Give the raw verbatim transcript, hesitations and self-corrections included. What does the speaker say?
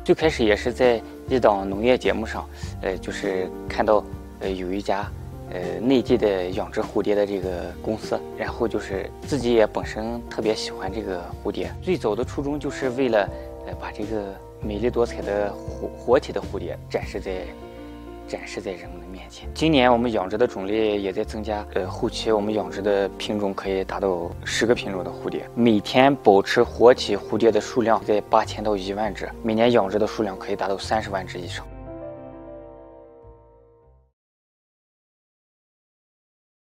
最开始也是在一档农业节目上，呃，就是看到呃有一家呃内地的养殖蝴蝶的这个公司，然后就是自己也本身特别喜欢这个蝴蝶。最早的初衷就是为了呃把这个美丽多彩的活活体的蝴蝶展示在展示在人们的面前。今年我们养殖的种类也在增加，呃，后期我们养殖的品种可以达到十个品种的蝴蝶，每天保持活体蝴蝶的数量在八千到一万只，每年养殖的数量可以达到三十万只以上。